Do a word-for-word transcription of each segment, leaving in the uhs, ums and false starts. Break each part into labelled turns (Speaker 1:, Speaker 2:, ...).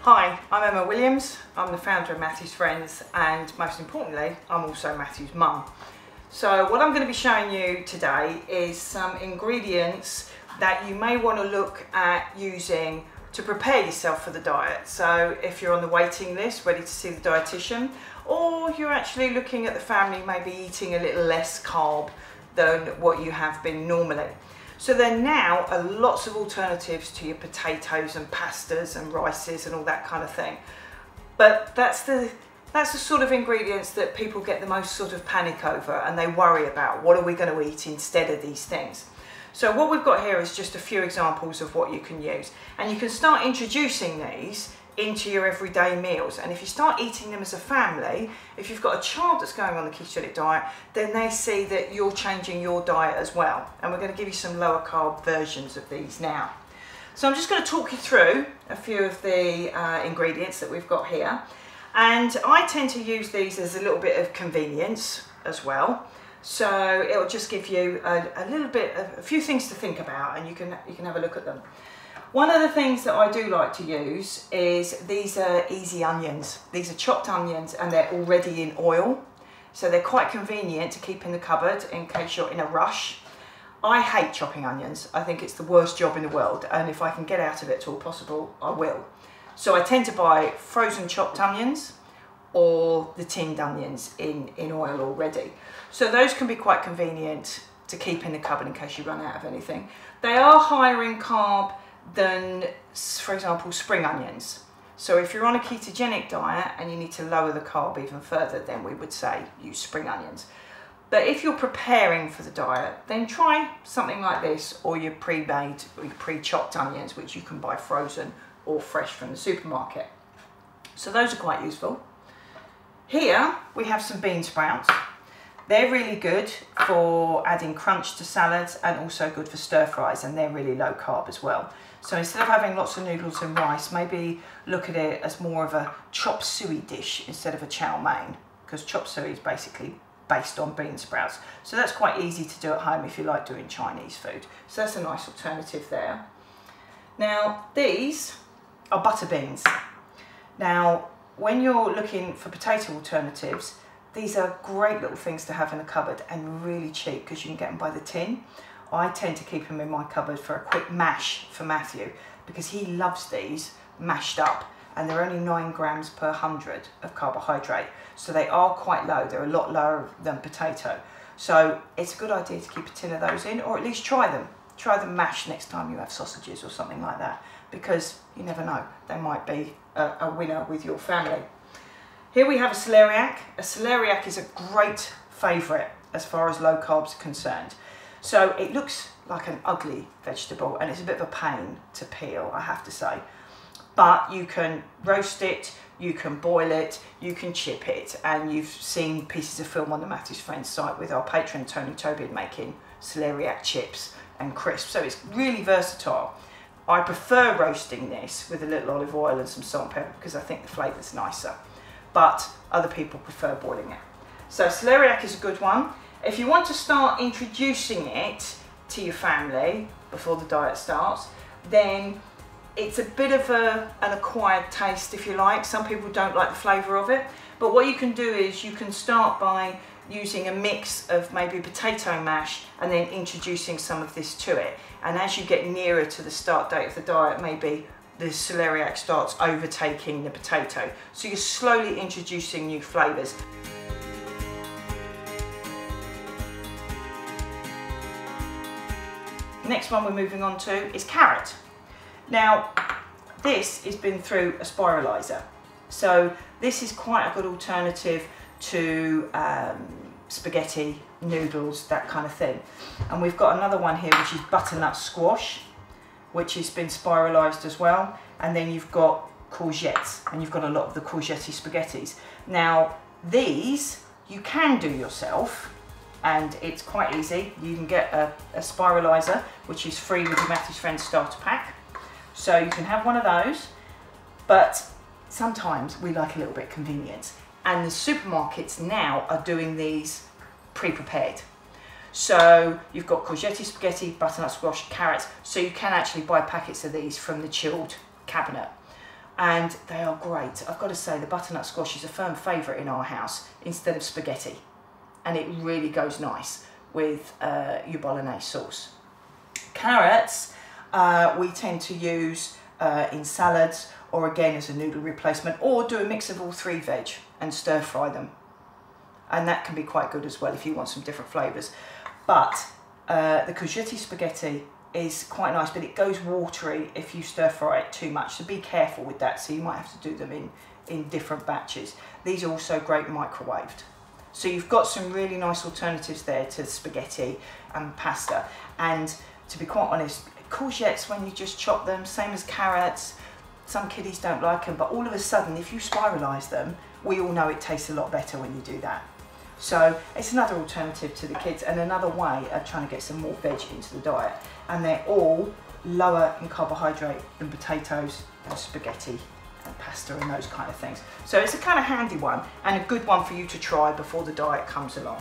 Speaker 1: Hi, I'm Emma Williams. I'm the founder of Matthew's Friends, and most importantly, I'm also Matthew's mum. So what I'm going to be showing you today is some ingredients that you may want to look at using to prepare yourself for the diet. So if you're on the waiting list, ready to see the dietitian, or you're actually looking at the family maybe eating a little less carb than what you have been normally. So there now are lots of alternatives to your potatoes and pastas and rices and all that kind of thing. But that's the that's the sort of ingredients that people get the most sort of panic over, and they worry about what are we going to eat instead of these things. So what we've got here is just a few examples of what you can use, and you can start introducing these into your everyday meals. And if you start eating them as a family, if you've got a child that's going on the ketogenic diet, then they see that you're changing your diet as well. And we're going to give you some lower carb versions of these now. So I'm just going to talk you through a few of the uh, ingredients that we've got here. And I tend to use these as a little bit of convenience as well. So it'll just give you a, a little bit of a few things to think about, and you can, you can have a look at them. One of the things that I do like to use is these are easy onions. These are chopped onions and they're already in oil. So they're quite convenient to keep in the cupboard in case you're in a rush. I hate chopping onions. I think it's the worst job in the world, and if I can get out of it at all possible, I will. So I tend to buy frozen chopped onions or the tinned onions in, in oil already. So those can be quite convenient to keep in the cupboard in case you run out of anything. They are higher in carb than, for example, spring onions. So if you're on a ketogenic diet and you need to lower the carb even further, then we would say use spring onions. But if you're preparing for the diet, then try something like this, or your pre-made or your pre-chopped onions, which you can buy frozen or fresh from the supermarket. So those are quite useful. Here we have some bean sprouts. They're really good for adding crunch to salads and also good for stir fries, and they're really low carb as well. So instead of having lots of noodles and rice, maybe look at it as more of a chop suey dish instead of a chow mein, because chop suey is basically based on bean sprouts. So that's quite easy to do at home if you like doing Chinese food. So that's a nice alternative there. Now these are butter beans. Now when you're looking for potato alternatives, these are great little things to have in the cupboard and really cheap because you can get them by the tin. I tend to keep them in my cupboard for a quick mash for Matthew because he loves these mashed up, and they're only nine grams per hundred of carbohydrate. So they are quite low. They're a lot lower than potato. So it's a good idea to keep a tin of those in, or at least try them. Try them mashed next time you have sausages or something like that, because you never know, they might be a, a winner with your family. Here we have a celeriac. A celeriac is a great favourite as far as low carbs are concerned. So it looks like an ugly vegetable and it's a bit of a pain to peel, I have to say. But you can roast it, you can boil it, you can chip it, and you've seen pieces of film on the Matthew's Friends site with our patron Tony Tobin making celeriac chips and crisps. So it's really versatile. I prefer roasting this with a little olive oil and some salt and pepper because I think the flavour's nicer. But other people prefer boiling it. So celeriac is a good one. If you want to start introducing it to your family before the diet starts, then it's a bit of a, an acquired taste, if you like. Some people don't like the flavour of it. But what you can do is you can start by using a mix of maybe potato mash and then introducing some of this to it. And as you get nearer to the start date of the diet, maybe the celeriac starts overtaking the potato. So you're slowly introducing new flavours. Next one we're moving on to is carrot. Now this has been through a spiralizer. So this is quite a good alternative to um, spaghetti, noodles, that kind of thing. And we've got another one here which is butternut squash, which has been spiralised as well. And then you've got courgettes, and you've got a lot of the courgette spaghettis. Now these you can do yourself, and it's quite easy. You can get a, a spiralizer, which is free with your Matthew's Friends starter pack. So you can have one of those, but sometimes we like a little bit of convenience. And the supermarkets now are doing these pre-prepared. So you've got courgette spaghetti, butternut squash, carrots, so you can actually buy packets of these from the chilled cabinet. and they are great. I've got to say the butternut squash is a firm favourite in our house instead of spaghetti, and it really goes nice with uh, your bolognese sauce. Carrots uh, we tend to use uh, in salads, or again as a noodle replacement, or do a mix of all three veg and stir fry them, and that can be quite good as well if you want some different flavours. But uh, the courgette spaghetti is quite nice, but it goes watery if you stir fry it too much, so be careful with that. So you might have to do them in in different batches. These are also great microwaved, so you've got some really nice alternatives there to spaghetti and pasta. And to be quite honest, courgettes, when you just chop them, same as carrots, some kiddies don't like them, but all of a sudden if you spiralise them, we all know it tastes a lot better when you do that. So it's another alternative to the kids and another way of trying to get some more veg into the diet. And they're all lower in carbohydrate than potatoes and spaghetti and pasta and those kind of things. So it's a kind of handy one and a good one for you to try before the diet comes along.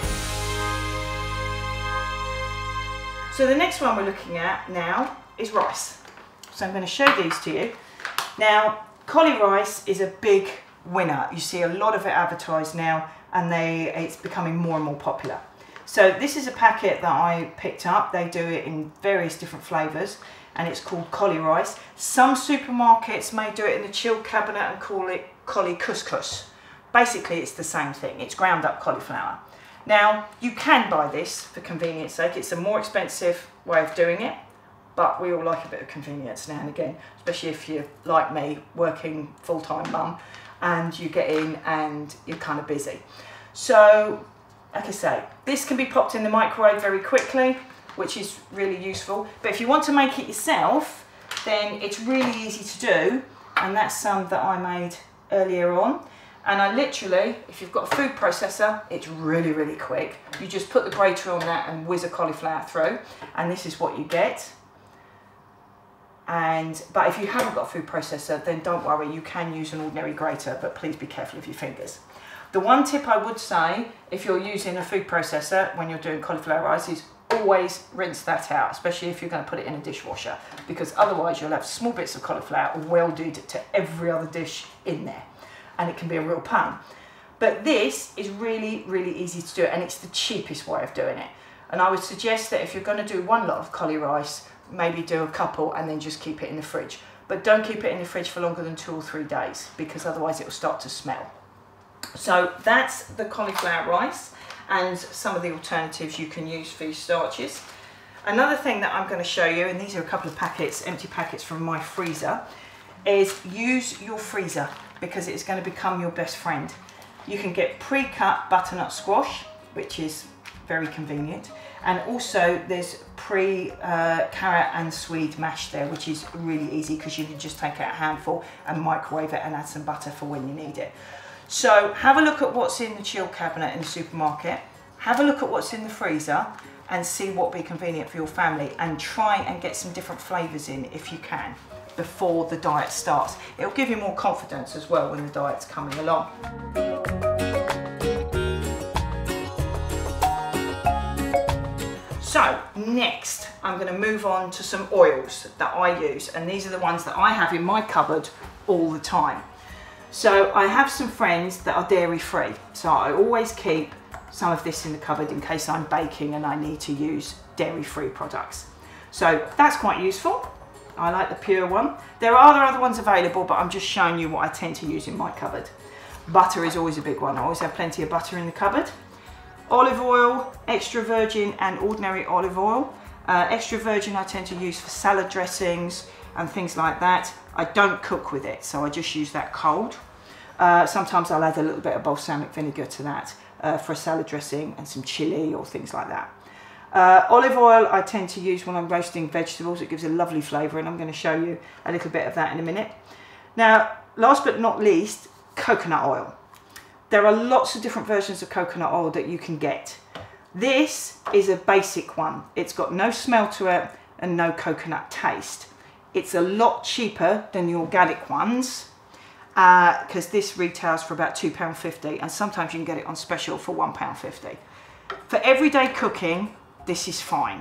Speaker 1: So the next one we're looking at now is rice. So I'm going to show these to you. Now, cauli rice is a big winner. You see a lot of it advertised now, and they it's becoming more and more popular. So this is a packet that I picked up. They do it in various different flavours, and it's called cauli rice. Some supermarkets may do it in the chilled cabinet and call it cauli couscous. Basically, it's the same thing. It's ground up cauliflower. Now, you can buy this for convenience sake. It's a more expensive way of doing it, but we all like a bit of convenience now and again, especially if you're like me, working full-time mum, and you get in and you're kind of busy. So, like I say, this can be popped in the microwave very quickly, which is really useful. But if you want to make it yourself, then it's really easy to do, and that's some that I made earlier on. And I literally, if you've got a food processor, it's really, really quick. You just put the grater on that and whiz a cauliflower through, and this is what you get. And but if you haven't got a food processor, then don't worry, you can use an ordinary grater, but please be careful of your fingers. The one tip I would say, if you're using a food processor when you're doing cauliflower rice, is always rinse that out, especially if you're going to put it in a dishwasher, because otherwise you'll have small bits of cauliflower welded to every other dish in there, and it can be a real pain. But this is really, really easy to do, and it's the cheapest way of doing it. And I would suggest that if you're going to do one lot of cauli rice, maybe do a couple and then just keep it in the fridge. But don't keep it in the fridge for longer than two or three days, because otherwise it will start to smell. So that's the cauliflower rice and some of the alternatives you can use for your starches. Another thing that I'm going to show you, and these are a couple of packets, empty packets from my freezer, is use your freezer, because it's going to become your best friend. You can get pre-cut butternut squash, which is very convenient, and also there's pre uh, carrot and swede mash there, which is really easy because you can just take out a handful and microwave it and add some butter for when you need it. So have a look at what's in the chill cabinet in the supermarket, have a look at what's in the freezer, and see what will be convenient for your family, and try and get some different flavours in if you can before the diet starts. It'll give you more confidence as well when the diet's coming along. So next, I'm going to move on to some oils that I use, and these are the ones that I have in my cupboard all the time. So I have some friends that are dairy free, so I always keep some of this in the cupboard in case I'm baking and I need to use dairy free products. So that's quite useful. I like the pure one. There are other ones available, but I'm just showing you what I tend to use in my cupboard. Butter is always a big one. I always have plenty of butter in the cupboard. Olive oil, extra virgin and ordinary olive oil. Uh, extra virgin I tend to use for salad dressings and things like that. I don't cook with it, so I just use that cold. Uh, sometimes I'll add a little bit of balsamic vinegar to that uh, for a salad dressing and some chili or things like that. Uh, olive oil I tend to use when I'm roasting vegetables. It gives a lovely flavour, and I'm going to show you a little bit of that in a minute. Now, last but not least, coconut oil. There are lots of different versions of coconut oil that you can get. This is a basic one. It's got no smell to it and no coconut taste. It's a lot cheaper than the organic ones, because uh, this retails for about two pounds fifty, and sometimes you can get it on special for one pound fifty. For everyday cooking, this is fine.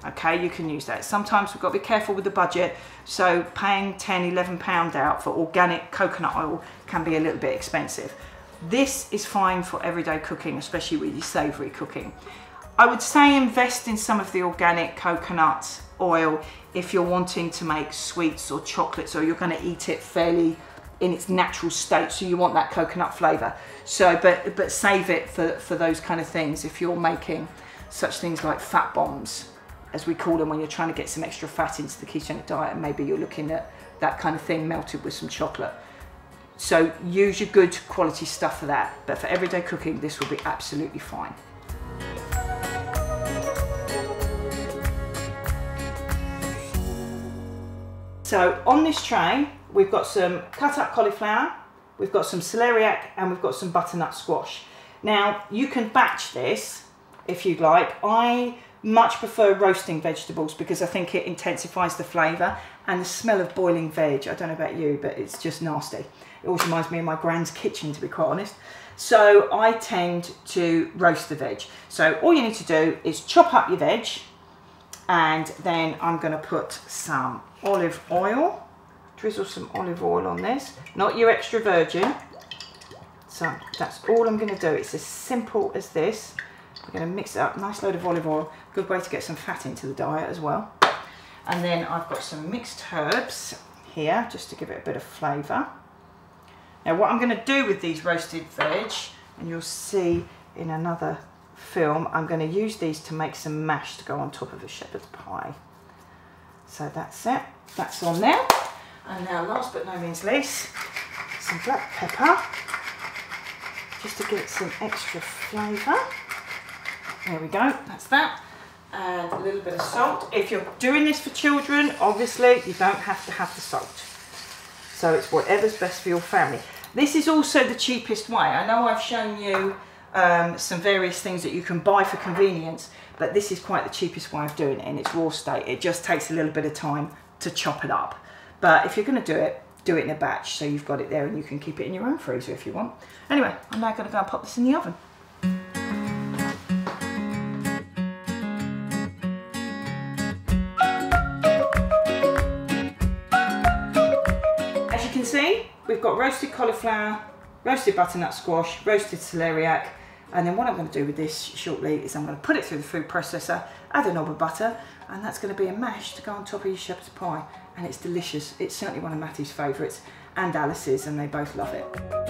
Speaker 1: Okay, you can use that. Sometimes we've got to be careful with the budget, so paying ten, eleven pounds out for organic coconut oil can be a little bit expensive. This is fine for everyday cooking, especially with your savoury cooking. I would say invest in some of the organic coconut oil if you're wanting to make sweets or chocolates, or you're going to eat it fairly in its natural state, so you want that coconut flavour. So, but but save it for, for those kind of things if you're making such things like fat bombs, as we call them, when you're trying to get some extra fat into the ketogenic diet, and maybe you're looking at that kind of thing melted with some chocolate. So use your good quality stuff for that, but for everyday cooking, this will be absolutely fine. So on this tray, we've got some cut up cauliflower, we've got some celeriac, and we've got some butternut squash. Now, you can batch this if you'd like. I much prefer roasting vegetables because I think it intensifies the flavour, and the smell of boiling veg, I don't know about you, but it's just nasty. It always reminds me of my grand's kitchen, to be quite honest. So I tend to roast the veg. So all you need to do is chop up your veg, and then I'm going to put some olive oil, drizzle some olive oil on this, not your extra virgin. So that's all I'm going to do. It's as simple as this. We're going to mix it up, nice load of olive oil, good way to get some fat into the diet as well. And then I've got some mixed herbs here, just to give it a bit of flavour. Now what I'm going to do with these roasted veg, and you'll see in another film, I'm going to use these to make some mash to go on top of a shepherd's pie. So that's it, that's on there. And now last but no means least, some black pepper, just to get some extra flavour. There we go, that's that. And a little bit of salt. If you're doing this for children, obviously you don't have to have the salt. So it's whatever's best for your family. This is also the cheapest way. I know I've shown you um, some various things that you can buy for convenience, but this is quite the cheapest way of doing it in its raw state. It just takes a little bit of time to chop it up. But if you're going to do it, do it in a batch, so you've got it there and you can keep it in your own freezer if you want. Anyway, I'm now going to go and pop this in the oven. As you can see, we've got roasted cauliflower, roasted butternut squash, roasted celeriac, and then what I'm going to do with this shortly is I'm going to put it through the food processor, add a knob of butter, and that's going to be a mash to go on top of your shepherd's pie. And it's delicious. It's certainly one of Matthew's favourites and Alice's, and they both love it.